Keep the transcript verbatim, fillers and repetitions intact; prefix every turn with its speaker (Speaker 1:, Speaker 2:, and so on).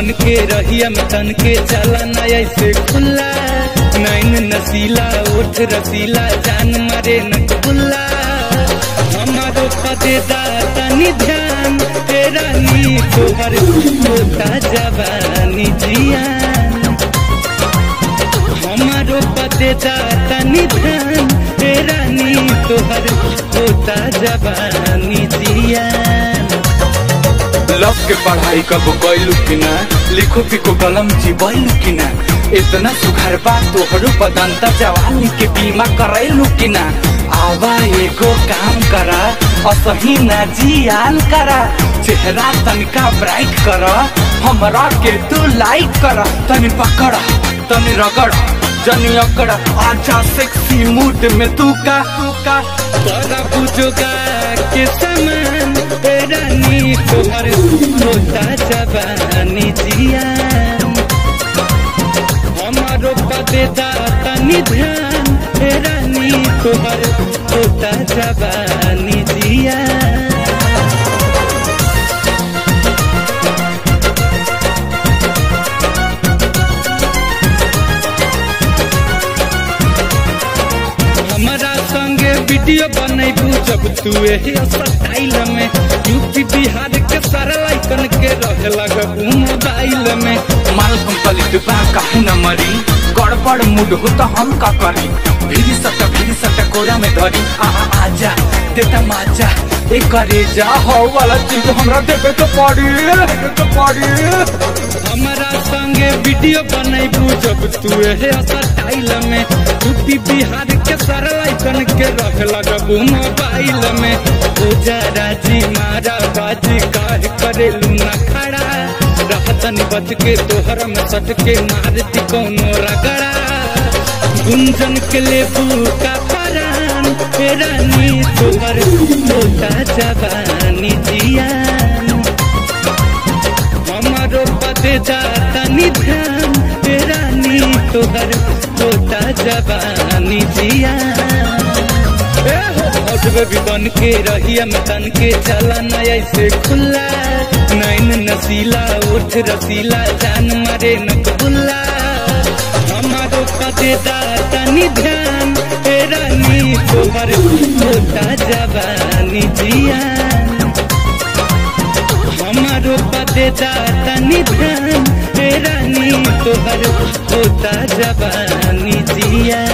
Speaker 1: बन के रहिया में तन के चला ना ऐसे खुला, नैन नसीला ओठ रसीला जान मारे न कबुल्ला। हमारो पदे दातनी ध्यान तेरा नी तोहर होता जवानी जियान। हमारो पदे दातनी ध्यान तेरा नी तोहर होता जवानी जियान।
Speaker 2: लव के पढ़ाई कब कैलू कि ना, लिखो पिको कलम जीवलू कि ना, इतना सुघर बा तोहरो बदंता जवानी के बीमा करैलू कि ना। आवा एगो काम करा असही ना जियान करा, चेहरा तनिका ब्राइट करा, हमरा के तू लाइक करा। तनी पकड़ा तनी रगड़ा जनी अकड़ा, आजा सेक्सी मूड में तू का तू का
Speaker 1: तोरा बुझोगा के समान तेरा नी तोहर होता जवानी जियान। हमारो पदे दातनी ध्यान तेरा नी तोहर होता जवानी जियान। हमारा संगे वीडियो बनैबू जब तू एही स्टाइल में, यूपी बिहार के सारा लाइकन के रहे लगबू मोबाइल में।
Speaker 2: माल कंपलीट बा काहे न मरी, गड़बड़ मूड हो तो हम का करी। भीरी सटा भीरी सटा कोरा में धरी, आ आजा देता माजा ए करे जा हो वाला चीज हमरा देबे तो पड़ी देबे तो पड़ी।
Speaker 1: हमारा संगे वीडियो बनैबू जब तू एही स्टाइल में, यूपी बिहार के सारा लाइकन के रहे लगबू मोबाइल में। ओ जरा जी मारा बाजी काहे करेलू ना खड़ा, रहतन बच के तोहर में सट के मारती कौनो रगड़ा। गुंजन के लेबू का परान तेरा नी तोहर होता जवानी जियान। हमारो पदे दातनी ध्यान तेरा नी तोहर होता जवानी जियान। भी बन के रहिया में तन के चला ना ऐसे खुला, नैन नसीला ओठ रसीला जान मारे न कबुल्ला। हमारो पदे दातनी ध्यान तेरा नी तोहर होता जवानी जियान। हमारो पदे दातनी ध्यान तेरा नी तोहर होता जवानी जियान।